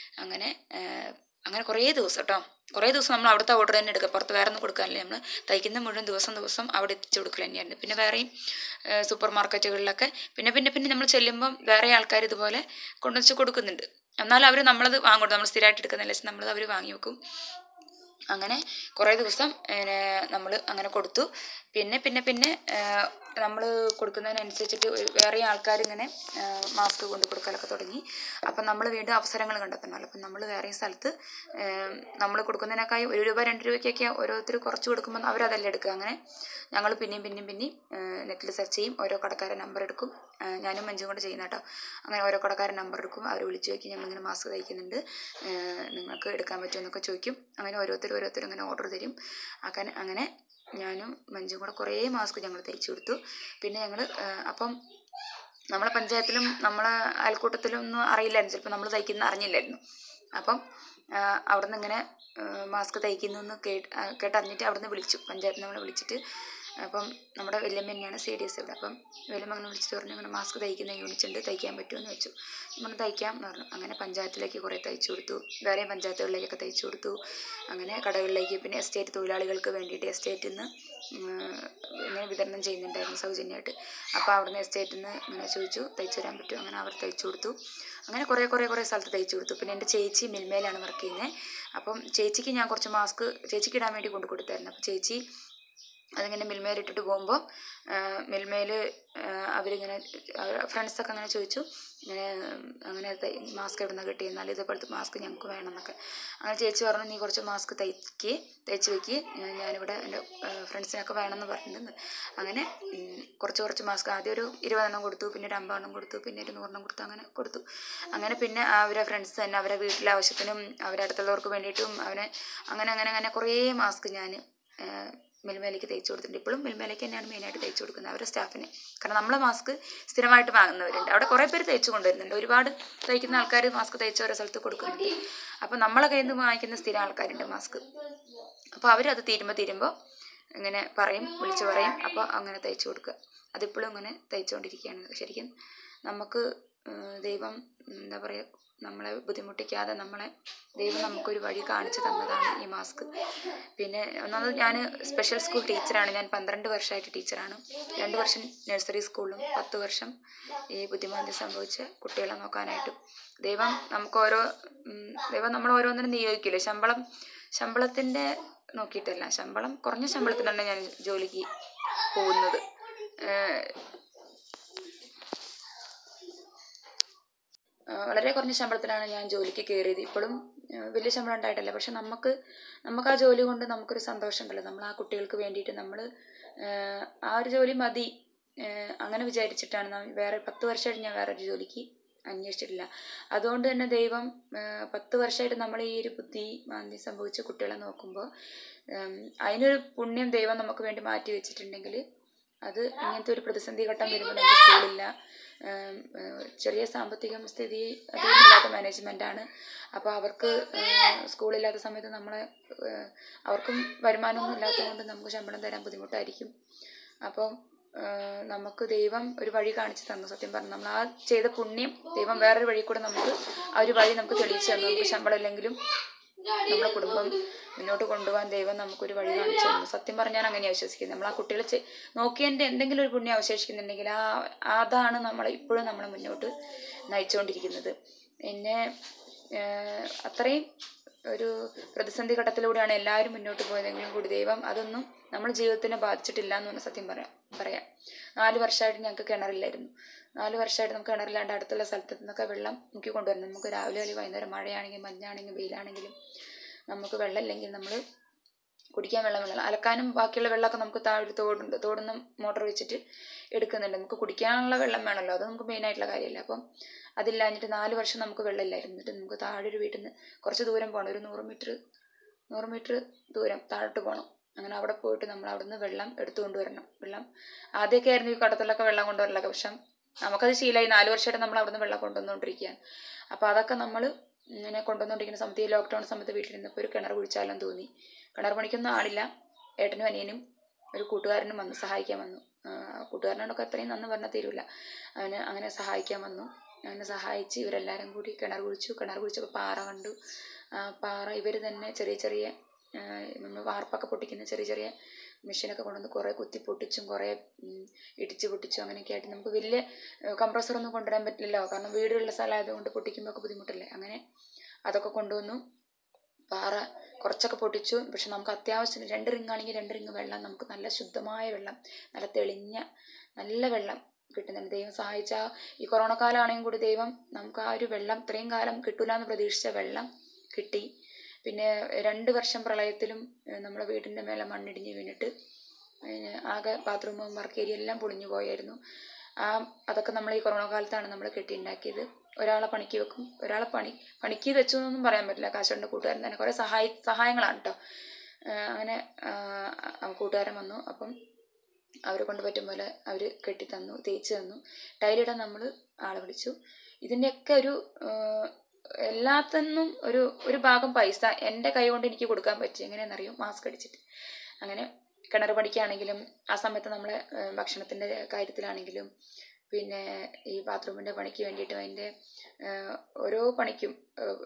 അങ്ങനെ കുറേ ദിവസം കേട്ടോ, കുറേ ദിവസം നമ്മൾ അവിടുത്തെ ഓർഡർ തന്നെ എടുക്കുക, പുറത്ത് വേറെ ഒന്നും കൊടുക്കാനില്ല. നമ്മൾ തയ്ക്കുന്ന മുഴുവൻ ദിവസം അവിടെ എത്തിച്ചു കൊടുക്കൽ തന്നെയായിരുന്നു. പിന്നെ വേറെയും സൂപ്പർ മാർക്കറ്റുകളിലൊക്കെ പിന്നെ നമ്മൾ ചെല്ലുമ്പം വേറെ ആൾക്കാർ ഇതുപോലെ കൊണ്ടുവച്ച് കൊടുക്കുന്നുണ്ട്. എന്നാലും അവർ നമ്മളത് വാങ്ങും, നമ്മൾ സ്ഥിരമായിട്ട് എടുക്കുന്നില്ല, നമ്മളത് അവർ വാങ്ങി വെക്കും. അങ്ങനെ കുറേ ദിവസം നമ്മൾ അങ്ങനെ കൊടുത്തു. പിന്നെ നമ്മൾ കൊടുക്കുന്നതിനനുസരിച്ചിട്ട് വേറെ ആൾക്കാർ ഇങ്ങനെ മാസ്ക് കൊണ്ട് കൊടുക്കലൊക്കെ തുടങ്ങി. അപ്പം നമ്മൾ വീണ്ടും അവസരങ്ങൾ കണ്ടെത്തണമല്ലോ. അപ്പം നമ്മൾ വേറെ സ്ഥലത്ത് നമ്മൾ കൊടുക്കുന്നതിനേക്കായി 1 രൂപ 2 രൂപയ്ക്കൊക്കെ ഓരോരുത്തർ കുറച്ച് കൊടുക്കുമ്പോൾ അവരതല്ല എടുക്കുക. അങ്ങനെ ഞങ്ങൾ പിന്നെയും നെറ്റിൽ സെർച്ച് ചെയ്യും, ഓരോ കടക്കാരെ നമ്പർ എടുക്കും, ഞാനും മഞ്ജും കൂടെ ചെയ്യുന്ന കേട്ടോ. അങ്ങനെ ഓരോ കടക്കാരെ നമ്പർ എടുക്കും, അവർ വിളിച്ചു ചോദിക്കും ഞങ്ങളിങ്ങനെ മാസ്ക് തയ്ക്കുന്നുണ്ട്, നിങ്ങൾക്ക് എടുക്കാൻ പറ്റുമെന്നൊക്കെ ചോദിക്കും. അങ്ങനെ ഓരോരുത്തർ ഇങ്ങനെ ഓർഡർ തരും. അങ്ങനെ ഞാനും മഞ്ജും കൂടെ കുറേ മാസ്ക് ഞങ്ങൾ തയ്ച്ചു കൊടുത്തു. പിന്നെ ഞങ്ങൾ അപ്പം നമ്മളെ പഞ്ചായത്തിലും നമ്മളെ അയൽക്കൂട്ടത്തിലും ഒന്നും അറിയില്ലായിരുന്നു, ചിലപ്പോൾ നമ്മൾ തയ്ക്കുന്ന അറിഞ്ഞില്ലായിരുന്നു. അപ്പം അവിടെ നിന്ന് ഇങ്ങനെ മാസ്ക് തയ്ക്കുന്നതെന്ന് കേട്ടറിഞ്ഞിട്ട് അവിടെ നിന്ന് വിളിച്ചു, പഞ്ചായത്തിൽ നമ്മളെ വിളിച്ചിട്ട്. അപ്പം നമ്മുടെ വല്യമ്മ തന്നെയാണ് CDS ഇവിടെ. അപ്പം വല്യമ്മ അങ്ങനെ വിളിച്ചിട്ട് പറഞ്ഞു ഇങ്ങനെ മാസ്ക് തയ്ക്കുന്ന യൂണിറ്റ് ഉണ്ട്, തയ്ക്കാൻ പറ്റുമെന്ന് വെച്ചു. നമ്മൾ തയ്ക്കാം എന്ന് പറഞ്ഞു. അങ്ങനെ പഞ്ചായത്തിലേക്ക് കുറേ തയ്ച്ചു കൊടുത്തു, വേറെയും പഞ്ചായത്തുകളിലേക്കൊക്കെ തയ്ച്ചു കൊടുത്തു. അങ്ങനെ കടകളിലേക്ക്, പിന്നെ എസ്റ്റേറ്റ് തൊഴിലാളികൾക്ക് വേണ്ടിയിട്ട് എസ്റ്റേറ്റിൽ നിന്ന് ഇങ്ങനെ വിതരണം ചെയ്യുന്നുണ്ടായിരുന്നു സൗജന്യമായിട്ട്. അപ്പോൾ അവിടുന്ന് എസ്റ്റേറ്റിൽ നിന്ന് ഇങ്ങനെ ചോദിച്ചു തയ്ച്ചു തരാൻ പറ്റുമോ, അങ്ങനെ അവർ തയ്ച്ചു കൊടുത്തു. അങ്ങനെ കുറേ സ്ഥലത്ത് തയ്ച്ചു കൊടുത്തു. പിന്നെ എൻ്റെ ചേച്ചി മിൽമയിലാണ് വർക്ക് ചെയ്യുന്നത്. അപ്പം ചേച്ചിക്ക് ഞാൻ കുറച്ച് മാസ്ക് ചേച്ചിക്ക് ഇടാൻ വേണ്ടി കൊണ്ട് കൊടുത്തായിരുന്നു. അപ്പോൾ ചേച്ചി അതിങ്ങനെ മിൽമയിൽ ഇട്ടിട്ട് പോകുമ്പോൾ മിൽമയിൽ അവരിങ്ങനെ ഫ്രണ്ട്സൊക്കെ അങ്ങനെ ചോദിച്ചു അങ്ങനെ മാസ്ക് എവിടെ നിന്ന് കിട്ടി, എന്നാൽ ഇതേപോലത്തെ മാസ്ക് ഞങ്ങൾക്ക് വേണമെന്നൊക്കെ. അങ്ങനെ ചേച്ചി പറഞ്ഞു നീ കുറച്ച് മാസ്ക് തയ്ച്ച് വയ്ക്കുക, ഞാനിവിടെ എൻ്റെ ഫ്രണ്ട്സിനൊക്കെ വേണമെന്ന് പറഞ്ഞിട്ടുണ്ട്. അങ്ങനെ കുറച്ച് മാസ്ക് ആദ്യം ഒരു 20 കൊടുത്തു, പിന്നെ ഒരു 50 കൊടുത്തു, പിന്നെ ഒരു 100 കൊടുത്തു, അങ്ങനെ കൊടുത്തു. അങ്ങനെ പിന്നെ അവരെ ഫ്രണ്ട്സ് തന്നെ അവരെ വീട്ടിലെ ആവശ്യത്തിനും അവരെ അടുത്തുള്ളവർക്ക് വേണ്ടിയിട്ടും അങ്ങനെ കുറേ മാസ്ക് ഞാൻ മിൽമയിലേക്ക് തയ്ച്ചു കൊടുത്തിട്ടുണ്ട്. ഇപ്പോഴും മിൽമയിലേക്ക് തന്നെയാണ് മെയിനായിട്ട് തയ്ച്ചു കൊടുക്കുന്നത് അവരുടെ സ്റ്റാഫിന്. കാരണം നമ്മളെ മാസ്ക് സ്ഥിരമായിട്ട് വാങ്ങുന്നവരുണ്ട്, അവിടെ കുറേ പേര് തയ്ച്ചു കൊണ്ടുവരുന്നുണ്ട്, ഒരുപാട് തയ്ക്കുന്ന ആൾക്കാർ മാസ്ക് തയ്ച്ച് ഓരോ സ്ഥലത്ത് കൊടുക്കുന്നുണ്ട്. അപ്പോൾ നമ്മളെ കയ്യിൽ നിന്ന് വാങ്ങിക്കുന്ന സ്ഥിരം ആൾക്കാരുണ്ട് മാസ്ക്. അപ്പോൾ അവരത് തീരുമ്പോൾ ഇങ്ങനെ വിളിച്ചു പറയും, അപ്പോൾ അങ്ങനെ തയ്ച്ചു കൊടുക്കുക. അതിപ്പോഴും ഇങ്ങനെ തയ്ച്ചുകൊണ്ടിരിക്കുകയാണ്. ശരിക്കും നമുക്ക് ദൈവം എന്താ പറയുക, നമ്മളെ ബുദ്ധിമുട്ടിക്കാതെ ദൈവം നമുക്കൊരു വഴി കാണിച്ചു തന്നതാണ് ഈ മാസ്ക്. പിന്നെ ഒന്നാമത് ഞാൻ സ്പെഷ്യൽ സ്കൂൾ ടീച്ചറാണ്, ഞാൻ 12 വർഷമായിട്ട് ടീച്ചറാണ്. 2 വർഷം നഴ്സറി സ്കൂളിലും 10 വർഷം ഈ ബുദ്ധിമാന്ദ്യം സംഭവിച്ച കുട്ടികളെ നോക്കാനായിട്ടും. ദൈവം നമ്മൾ ഓരോന്നിനും നിയോഗിക്കില്ലേ, ശമ്പളത്തിൻ്റെ നോക്കിയിട്ടല്ല, കുറഞ്ഞ ശമ്പളത്തിനാണ് ഞാൻ ജോലിക്ക് പോകുന്നത്. വളരെ കുറഞ്ഞ ശമ്പളത്തിലാണ് ഞാൻ ജോലിക്ക് കയറിയത്. ഇപ്പോഴും വലിയ ശമ്പളം ഉണ്ടായിട്ടല്ല, പക്ഷെ നമുക്ക് ആ ജോലി കൊണ്ട് നമുക്കൊരു സന്തോഷം ഉണ്ടല്ലോ. നമ്മൾ ആ കുട്ടികൾക്ക് വേണ്ടിയിട്ട് നമ്മൾ ആ ഒരു ജോലി മതി അങ്ങനെ വിചാരിച്ചിട്ടാണ് വേറെ 10 വർഷമായിട്ട് ഞാൻ വേറൊരു ജോലിക്ക് അന്വേഷിച്ചിട്ടില്ല. അതുകൊണ്ട് തന്നെ ദൈവം 10 വർഷമായിട്ട് നമ്മൾ ഈ ഒരു ബുദ്ധിമാന്ദ്യം സംഭവിച്ച കുട്ടികളെ നോക്കുമ്പോൾ അതിനൊരു പുണ്യം ദൈവം നമുക്ക് വേണ്ടി മാറ്റി വെച്ചിട്ടുണ്ടെങ്കിൽ അത് ഇങ്ങനത്തെ ഒരു പ്രതിസന്ധി ഘട്ടം വരുമ്പോൾ നമുക്ക് സ്കൂളില്ല, ചെറിയ സാമ്പത്തിക സ്ഥിതി അധികം ഇല്ലാത്ത മാനേജ്മെൻറ്റാണ്. അപ്പോൾ അവർക്ക് സ്കൂളില്ലാത്ത സമയത്ത് അവർക്കും വരുമാനമൊന്നും ഇല്ലാത്തത് കൊണ്ട് നമുക്ക് ശമ്പളം തരാൻ ബുദ്ധിമുട്ടായിരിക്കും. അപ്പം നമുക്ക് ദൈവം ഒരു വഴി കാണിച്ചു തന്നു. സത്യം പറഞ്ഞു, നമ്മൾ ആ ചെയ്ത പുണ്യം ദൈവം വേറൊരു വഴി കൂടെ ആ ഒരു വഴി നമുക്ക് തെളിയിച്ചു തന്നു. നമുക്ക് ശമ്പളം ഇല്ലെങ്കിലും നമ്മളെ കുടുംബം മുന്നോട്ട് കൊണ്ടുപോകാൻ ദൈവം നമുക്കൊരു വഴി കാണിച്ചു തന്നു. സത്യം പറഞ്ഞാൽ അങ്ങനെയാണ് വിശ്വസിക്കുന്നത്. നമ്മൾ ആ കുട്ടികളെ നോക്കിയതിൻ്റെ എന്തെങ്കിലും ഒരു പുണ്യം അവശേഷിക്കുന്നുണ്ടെങ്കിൽ അതാണ് ഇപ്പോഴും നമ്മളെ മുന്നോട്ട് നയിച്ചുകൊണ്ടിരിക്കുന്നത്. പിന്നെ അത്രയും ഒരു പ്രതിസന്ധി ഘട്ടത്തിലൂടെയാണ് എല്ലാവരും മുന്നോട്ട് പോയതെങ്കിലും കൂടി ദൈവം അതൊന്നും നമ്മുടെ ജീവിതത്തിനെ ബാധിച്ചിട്ടില്ല എന്ന് പറഞ്ഞാൽ സത്യം പറയാം. 4 വർഷമായിട്ട് ഞങ്ങൾക്ക് കിണറില്ലായിരുന്നു. 4 വർഷമായിട്ട് നമുക്ക് കിണറില്ലാണ്ട് അടുത്തുള്ള സ്ഥലത്ത് നിന്നൊക്കെ വെള്ളം മുക്കി കൊണ്ടുവരണം. നമുക്ക് രാവിലെ അല്ലെങ്കിൽ വൈകുന്നേരം മഴയാണെങ്കിലും മഞ്ഞാണെങ്കിലും വെയിലാണെങ്കിലും നമുക്ക് വെള്ളം ഇല്ലെങ്കിൽ നമ്മൾ കുടിക്കാൻ വെള്ളം അലക്കാനും ബാക്കിയുള്ള വെള്ളമൊക്കെ നമുക്ക് താഴെ തോടുണ്ട്, തോടുന്ന് മോട്ടർ വെച്ചിട്ട് എടുക്കുന്നുണ്ട്. നമുക്ക് കുടിക്കാനുള്ള വെള്ളം വേണമല്ലോ, അത് നമുക്ക് മെയിനായിട്ടുള്ള കാര്യമല്ല. അപ്പം അതില്ലാഞ്ഞിട്ട് 4 വർഷം നമുക്ക് വെള്ളമില്ലായിരുന്നു. എന്നിട്ട് നമുക്ക് താഴെ ഒരു വീട്ടിൽ നിന്ന് കുറച്ച് ദൂരം പോകണം, ഒരു 100 മീറ്റർ ദൂരം താഴോട്ട് പോകണം. അങ്ങനെ അവിടെ പോയിട്ട് നമ്മൾ അവിടെ നിന്ന് വെള്ളം എടുത്തുകൊണ്ട് വരണം. വെള്ളം ആദ്യമൊക്കെ ആയിരുന്നു ഈ കുടത്തിലൊക്കെ വെള്ളം കൊണ്ടുവരലൊക്കെ, പക്ഷെ നമുക്കത് ശീലമായി. 4 വർഷമായിട്ട് നമ്മൾ അവിടെ നിന്ന് വെള്ളം കൊണ്ടുവന്നുകൊണ്ടിരിക്കുകയാണ്. അപ്പോൾ അതൊക്കെ നമ്മൾ ഇങ്ങനെ കൊണ്ടുവന്നുകൊണ്ടിരിക്കുന്ന സമയത്ത്, ഈ ലോക്ക്ഡൗൺ സമയത്ത് വീട്ടിലിരുന്നപ്പോൾ ഒരു കിണർ കുഴിച്ചാലും തോന്നി. കിണർ പണിക്കൊന്നും ആളില്ല. ഏട്ടനും അനിയനും ഒരു കൂട്ടുകാരനും വന്ന് സഹായിക്കാൻ വന്നു. കൂട്ടുകാരനോടൊക്കെ അത്രയും നന്ന് പറഞ്ഞാൽ തീരില്ല. അവന് അങ്ങനെ സഹായിക്കാൻ വന്നു. അങ്ങനെ സഹായിച്ച് ഇവരെല്ലാവരും കൂടി കിണർ കുഴിച്ചപ്പോൾ പാറ കണ്ടു. പാറ ഇവർ തന്നെ ചെറിയ നമ്മൾ വാർപ്പൊക്കെ പൊട്ടിക്കുന്ന ചെറിയ മെഷീനൊക്കെ കൊണ്ടുവന്ന് കുറേ കുത്തി പൊട്ടിച്ചും കുറേ ഇടിച്ച് പൊട്ടിച്ചും അങ്ങനെയൊക്കെ ആയിട്ട്, നമുക്ക് വലിയ കംപ്രസറൊന്നും കൊണ്ടുവരാൻ പറ്റില്ലല്ലോ, കാരണം വീടുള്ള സ്ഥലമായതുകൊണ്ട് പൊട്ടിക്കുമ്പോൾ ഒക്കെ ബുദ്ധിമുട്ടല്ലേ. അങ്ങനെ അതൊക്കെ കൊണ്ടുവന്നു. പാറ കുറച്ചൊക്കെ പൊട്ടിച്ചു. പക്ഷെ നമുക്ക് അത്യാവശ്യത്തിന് 2 റിങ്ങാണെങ്കിൽ 2 റിങ് വെള്ളം, നമുക്ക് നല്ല ശുദ്ധമായ വെള്ളം, നല്ല തെളിഞ്ഞ നല്ല വെള്ളം കിട്ടുന്നുണ്ട്. ദൈവം സഹായിച്ച ഈ കൊറോണ കാലമാണെങ്കിൽ കൂടി ദൈവം നമുക്ക് ആ ഒരു വെള്ളം ഇത്രയും കാലം കിട്ടൂല എന്ന് പ്രതീക്ഷിച്ച വെള്ളം കിട്ടി. പിന്നെ 2 വർഷം പ്രളയത്തിലും നമ്മുടെ വീടിൻ്റെ മേലെ മണ്ണിടിഞ്ഞ് വീണിട്ട് ആകെ ബാത്റൂമും വർക്ക് ഏരിയ എല്ലാം പൊളിഞ്ഞു പോയായിരുന്നു. അതൊക്കെ നമ്മൾ ഈ കൊറോണ കാലത്താണ് നമ്മൾ കെട്ടിയുണ്ടാക്കിയത്. ഒരാളെ പണിക്ക് വെക്കും, ഒരാളെ പണിക്ക് വെച്ചു എന്നൊന്നും പറയാൻ പറ്റില്ല. കാശുണ്ട് കൂട്ടുകാരൻ തന്നെ കുറേ സഹായങ്ങളാണ് കേട്ടോ. അങ്ങനെ കൂട്ടുകാരൻ വന്നു. അപ്പം അവരെ കൊണ്ട് പറ്റും പോലെ അവർ കെട്ടിത്തന്നു, തേച്ച് തന്നു. ടൈലിടാൻ നമ്മൾ ആളെ വിളിച്ചു. ഇതിൻ്റെയൊക്കെ ഒരു എല്ലാത്തിനും ഒരു ഭാഗം പൈസ എൻ്റെ കൈ കൊണ്ട് എനിക്ക് കൊടുക്കാൻ പറ്റി. എങ്ങനെയാണെന്നറിയോ? മാസ്ക് അടിച്ചിട്ട്. അങ്ങനെ കിണർ പണിക്കാണെങ്കിലും ആ സമയത്ത് നമ്മളെ ഭക്ഷണത്തിൻ്റെ കാര്യത്തിലാണെങ്കിലും പിന്നെ ഈ ബാത്റൂമിൻ്റെ പണിക്ക് വേണ്ടിയിട്ടും അതിൻ്റെ ഓരോ പണിക്കും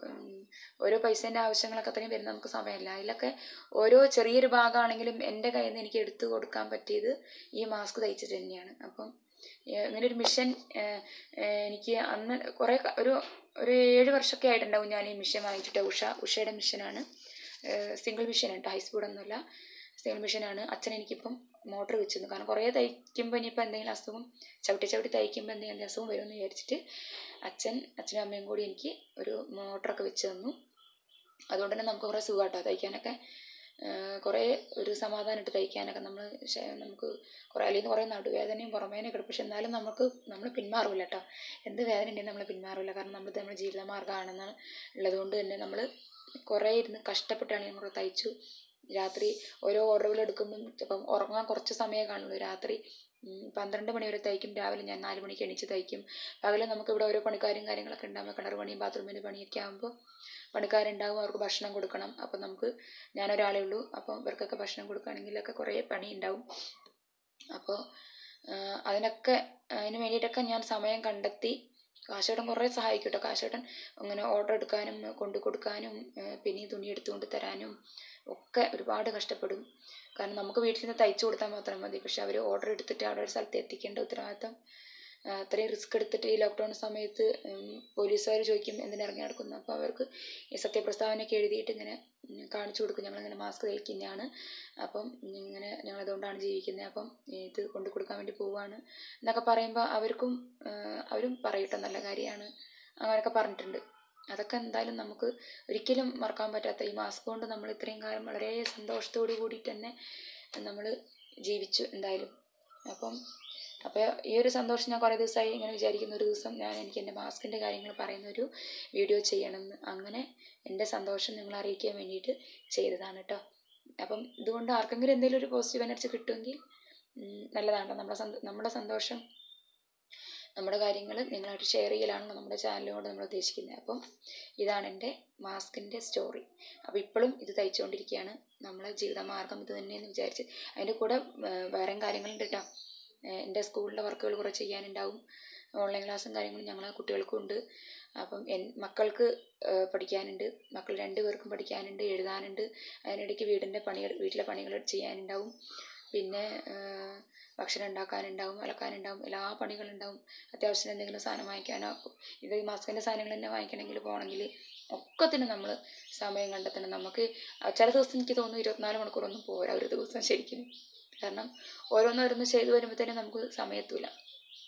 ഓരോ പൈസേൻ്റെ ആവശ്യങ്ങളൊക്കെ അത്രയും വരുന്ന നമുക്ക് സമയമില്ല. അതിലൊക്കെ ഓരോ ചെറിയൊരു ഭാഗമാണെങ്കിലും എൻ്റെ കയ്യിൽ നിന്ന് എനിക്ക് എടുത്തു കൊടുക്കാൻ പറ്റിയത് ഈ മാസ്ക് തയ്ച്ചിട്ട് തന്നെയാണ്. അപ്പം ഇങ്ങനൊരു മിഷൻ എനിക്ക് അന്ന് കുറേ ഒരു 7 വർഷമൊക്കെ ആയിട്ടുണ്ടാവും ഞാൻ ഈ മിഷൻ വാങ്ങിച്ചിട്ട്. ഉഷയുടെ മിഷനാണ്, സിംഗിൾ മിഷനാണ്, ഹൈ സ്പീഡൊന്നുമില്ല, സിംഗിൾ മിഷനാണ്. അച്ഛൻ എനിക്കിപ്പം മോട്ടർ വെച്ചിരുന്നു. കാരണം കുറേ തയ്ക്കുമ്പോൾ ഇനിയിപ്പോൾ എന്തെങ്കിലും അസുഖം ചവിട്ടി തയ്ക്കുമ്പോൾ എന്തെങ്കിലും അസുഖം വരുമെന്ന് വിചാരിച്ചിട്ട് അച്ഛനും അമ്മയും കൂടി എനിക്ക് ഒരു മോട്ടറൊക്കെ വെച്ച് തന്നു. അതുകൊണ്ട് തന്നെ നമുക്ക് കുറേ സുഖമായിട്ടോ തയ്ക്കാനൊക്കെ, കുറേ ഒരു സമാധാനം ഇട്ട് തയ്ക്കാനൊക്കെ. നമുക്ക് കുറേ അല്ലെങ്കിൽ കുറേ നടുവേദനയും പുറമേനൊക്കെ എടുക്കും. പക്ഷെ എന്നാലും നമ്മൾ പിന്മാറില്ല കേട്ടോ. എന്ത് വേദന ഉണ്ടെങ്കിൽ നമ്മൾ പിന്മാറില്ല. കാരണം നമ്മുടെ ജീവിതമാർഗ്ഗമാണെന്ന് ഉള്ളതുകൊണ്ട് തന്നെ നമ്മൾ കുറേ ഇരുന്ന് കഷ്ടപ്പെട്ടാണ് നമ്മൾ തയ്ച്ചു. രാത്രി ഓരോ ഓർഡറുകൾ എടുക്കുമ്പം ഇപ്പം ഉറങ്ങാൻ കുറച്ച് സമയമേ കാണുള്ളൂ. രാത്രി 12 മണി വരെ തയ്ക്കും, രാവിലെ ഞാൻ 4 മണിക്ക് എണീച്ച് തയ്ക്കും. പകല് നമുക്കിവിടെ ഓരോ പണിക്കാരും കാര്യങ്ങളൊക്കെ ഉണ്ടാകുമ്പോൾ കിണർ പണിയും ബാത്റൂമിൻ്റെ പണിയൊക്കെ ആകുമ്പോൾ പണിക്കാരുണ്ടാകും, അവർക്ക് ഭക്ഷണം കൊടുക്കണം. അപ്പം ഞാനൊരാളേ ഉള്ളൂ. അപ്പം ഇവർക്കൊക്കെ ഭക്ഷണം കൊടുക്കുകയാണെങ്കിലൊക്കെ കുറേ പണി ഉണ്ടാവും. അപ്പോൾ അതിന് വേണ്ടിയിട്ടൊക്കെ ഞാൻ സമയം കണ്ടെത്തി. കാശേട്ടൻ കുറേ സഹായിക്കും കേട്ടോ. കാശേട്ടൻ അങ്ങനെ ഓർഡർ എടുക്കാനും കൊണ്ടു കൊടുക്കാനും പിന്നെ തുണി എടുത്തുകൊണ്ട് തരാനും ഒക്കെ ഒരുപാട് കഷ്ടപ്പെടും. കാരണം നമുക്ക് വീട്ടിൽ നിന്ന് തയ്ച്ചു കൊടുത്താൽ മാത്രം മതി. പക്ഷെ അവർ ഓർഡർ എടുത്തിട്ട് അവിടെ ഒരു സ്ഥലത്ത് എത്തിക്കേണ്ട ഉത്തരവാദിത്തം, അത്രയും റിസ്ക് എടുത്തിട്ട് ഈ ലോക്ക്ഡൗൺ സമയത്ത് പോലീസുകാർ ചോദിക്കും എന്തിനിറങ്ങി നടക്കുന്നു. അപ്പോൾ അവർക്ക് ഈ സത്യപ്രസ്താവനയൊക്കെ എഴുതിയിട്ട് ഇങ്ങനെ കാണിച്ചു കൊടുക്കും, ഞങ്ങളിങ്ങനെ മാസ്ക് തയ്ക്കുന്നതാണ്, അപ്പം ഇങ്ങനെ ഞങ്ങളതുകൊണ്ടാണ് ജീവിക്കുന്നത്, അപ്പം ഇത് കൊണ്ടു കൊടുക്കാൻ വേണ്ടി പോവുകയാണ് എന്നൊക്കെ പറയുമ്പോൾ അവരും പറയട്ടെ നല്ല കാര്യമാണ് അങ്ങനെയൊക്കെ പറഞ്ഞിട്ടുണ്ട്. അതൊക്കെ എന്തായാലും നമുക്ക് ഒരിക്കലും മറക്കാൻ പറ്റാത്ത ഈ മാസ്ക് കൊണ്ട് നമ്മൾ ഇത്രയും കാലം വളരെ സന്തോഷത്തോടു കൂടിയിട്ട് തന്നെ നമ്മൾ ജീവിച്ചു എന്തായാലും. അപ്പോൾ ഈ ഒരു സന്തോഷം ഞാൻ കുറേ ദിവസമായി ഇങ്ങനെ വിചാരിക്കുന്ന, ഒരു ദിവസം എനിക്ക് എൻ്റെ മാസ്കിൻ്റെ കാര്യങ്ങൾ പറയുന്നൊരു വീഡിയോ ചെയ്യണമെന്ന്. അങ്ങനെ എൻ്റെ സന്തോഷം നിങ്ങളെ അറിയിക്കാൻ വേണ്ടിയിട്ട് ചെയ്തതാണ് കേട്ടോ. അപ്പം ഇതുകൊണ്ട് ആർക്കെങ്കിലും എന്തെങ്കിലും ഒരു പോസിറ്റീവ് എനർജി കിട്ടുമെങ്കിൽ നല്ലതാണ്. നമ്മുടെ സന്തോഷം, നമ്മുടെ കാര്യങ്ങൾ നിങ്ങളായിട്ട് ഷെയർ ചെയ്യലാണല്ലോ നമ്മുടെ ചാനലിനോട് നമ്മൾ ഉദ്ദേശിക്കുന്നത്. അപ്പം ഇതാണ് എൻ്റെ മാസ്കിൻ്റെ സ്റ്റോറി. അപ്പോൾ ഇപ്പോഴും ഇത് തയ്ച്ചുകൊണ്ടിരിക്കുകയാണ്. നമ്മളെ ജീവിതമാർഗ്ഗം ഇത് തന്നെയെന്ന് വിചാരിച്ച് അതിൻ്റെ കൂടെ വേറെ കാര്യങ്ങളുണ്ട് കേട്ടോ. എൻ്റെ സ്കൂളിലെ വർക്കുകൾ കുറേ ചെയ്യാനുണ്ടാവും. ഓൺലൈൻ ക്ലാസ്സും കാര്യങ്ങളും ഞങ്ങളെ കുട്ടികൾക്കും ഉണ്ട്. അപ്പം മക്കൾക്ക് പഠിക്കാനുണ്ട്. മക്കൾ 2 പേർക്കും പഠിക്കാനുണ്ട്, എഴുതാനുണ്ട്. അതിനിടയ്ക്ക് വീട്ടിലെ പണികൾ ചെയ്യാനുണ്ടാവും. പിന്നെ ഭക്ഷണം ഉണ്ടാക്കാനുണ്ടാവും, അലക്കാനുണ്ടാവും, എല്ലാ പണികളുണ്ടാവും. അത്യാവശ്യം എന്തെങ്കിലും സാധനം വാങ്ങിക്കാനോ, ഇത് മാസ്കിൻ്റെ സാധനങ്ങൾ തന്നെ വാങ്ങിക്കണമെങ്കിൽ പോകണമെങ്കിൽ ഒക്കത്തിന് നമ്മൾ സമയം കണ്ടെത്തണം. നമുക്ക് ചില ദിവസം എനിക്ക് തോന്നുന്നു 24 മണിക്കൂറൊന്നും പോരാ ഒരു ദിവസം ശരിക്കും. കാരണം ഓരോന്നോരോന്ന് ചെയ്ത് വരുമ്പോഴത്തേനും നമുക്ക് സമയത്തൂല.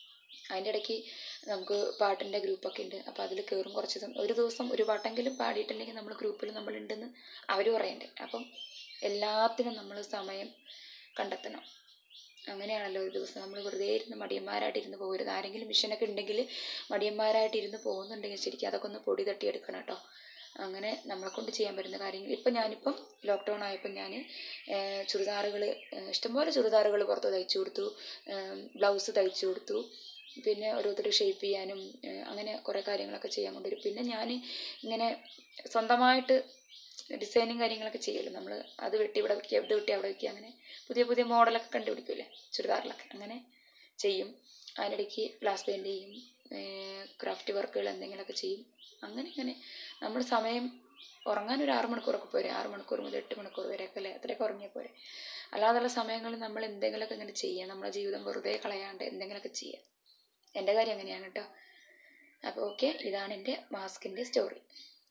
അതിൻ്റെ ഇടയ്ക്ക് നമുക്ക് പാട്ടിൻ്റെ ഗ്രൂപ്പൊക്കെ ഉണ്ട്. അപ്പോൾ അതിൽ കയറും. ഒരു ദിവസം ഒരു പാട്ടെങ്കിലും പാടിയിട്ടില്ലെങ്കിൽ നമ്മൾ ഗ്രൂപ്പിൽ നമ്മളുണ്ടെന്ന് അവർ പറയണ്ടേ. അപ്പം എല്ലാത്തിനും നമ്മൾ സമയം കണ്ടെത്തണം. അങ്ങനെയാണല്ലോ ഒരു ദിവസം നമ്മൾ വെറുതെ ഇരുന്ന് മടിയന്മാരായിട്ടിരുന്ന് പോകരുത്. ആരെങ്കിലും മിഷനൊക്കെ ഉണ്ടെങ്കിൽ മടിയന്മാരായിട്ടിരുന്ന് പോകുന്നുണ്ടെങ്കിൽ ശരിക്കും അതൊക്കെ ഒന്ന് പൊടി തട്ടിയെടുക്കണം കേട്ടോ. അങ്ങനെ നമ്മളെ കൊണ്ട് ചെയ്യാൻ പറ്റുന്ന കാര്യങ്ങൾ. ഞാനിപ്പം ലോക്ക്ഡൗൺ ആയപ്പോൾ ഞാൻ ചുരിദാറുകൾ, ഇഷ്ടംപോലെ ചുരിദാറുകൾ പുറത്ത് തയ്ച്ചു കൊടുത്തു, ബ്ലൗസ് തയ്ച്ചു കൊടുത്തു. പിന്നെ ഓരോരുത്തർ ഷേപ്പ് ചെയ്യാനും അങ്ങനെ കുറേ കാര്യങ്ങളൊക്കെ ചെയ്യാൻ കൊണ്ടുവരും. പിന്നെ ഞാൻ ഇങ്ങനെ സ്വന്തമായിട്ട് ഡിസൈനും കാര്യങ്ങളൊക്കെ ചെയ്യുമല്ലോ നമ്മൾ. അത് വെട്ടി ഇവിടെ വയ്ക്കുക, ഇത് വെട്ടി അവിടെ വയ്ക്കുക, അങ്ങനെ പുതിയ പുതിയ മോഡലൊക്കെ കണ്ടുപിടിക്കില്ലേ ചുരിദാറിലൊക്കെ, അങ്ങനെ ചെയ്യും. അതിനിടയ്ക്ക് ഗ്ലാസ് പെയിൻറ് ചെയ്യും, ക്രാഫ്റ്റ് വർക്കുകൾ എന്തെങ്കിലുമൊക്കെ ചെയ്യും. അങ്ങനെ നമ്മൾ സമയം ഉറങ്ങാൻ ഒരു 6 മണിക്കൂറൊക്കെ പോരെ, 6 മണിക്കൂർ മുതൽ 8 മണിക്കൂർ വരെയൊക്കെ അല്ലേ, അത്രയൊക്കെ ഉറങ്ങിയാൽ പോരെ. അല്ലാതുള്ള സമയങ്ങളിൽ നമ്മൾ എന്തെങ്കിലുമൊക്കെ ഇങ്ങനെ ചെയ്യുക, നമ്മളെ ജീവിതം വെറുതെ കളയാണ്ട് എന്തെങ്കിലുമൊക്കെ ചെയ്യുക. എൻ്റെ കാര്യം അങ്ങനെയാണ് കേട്ടോ. അപ്പോൾ ഓക്കെ, ഇതാണ് എൻ്റെ മാസ്കിൻ്റെ സ്റ്റോറി.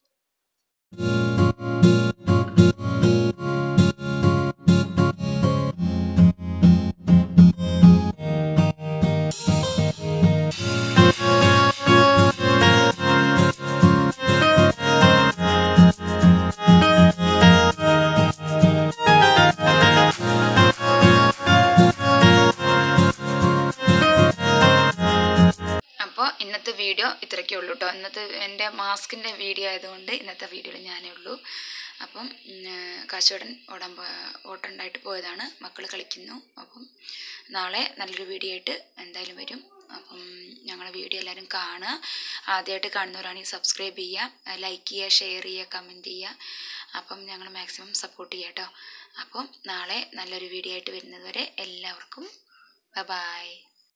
ഇന്നത്തെ വീഡിയോ ഇത്രയൊക്കെ ഉള്ളൂ കേട്ടോ. ഇന്നത്തെ എൻ്റെ മാസ്കിൻ്റെ വീഡിയോ ആയതുകൊണ്ട് ഇന്നത്തെ വീഡിയോയിൽ ഞാനേ ഉള്ളൂ. അപ്പം കാശുവേട്ടൻ ഓട്ടമുണ്ടായിട്ട് പോയതാണ്, മക്കൾ കളിക്കുന്നു. അപ്പം നാളെ നല്ലൊരു വീഡിയോ ആയിട്ട് എന്തായാലും വരും. അപ്പം ഞങ്ങളുടെ വീഡിയോ എല്ലാവരും കാണുക. ആദ്യമായിട്ട് കാണുന്നവരാണെങ്കിൽ സബ്സ്ക്രൈബ് ചെയ്യുക, ലൈക്ക് ചെയ്യുക, ഷെയർ ചെയ്യുക, കമൻറ്റ് ചെയ്യുക. അപ്പം ഞങ്ങൾ മാക്സിമം സപ്പോർട്ട് ചെയ്യുക കേട്ടോ. അപ്പം നാളെ നല്ലൊരു വീഡിയോ ആയിട്ട് വരുന്നത് വരെ എല്ലാവർക്കും ബൈ.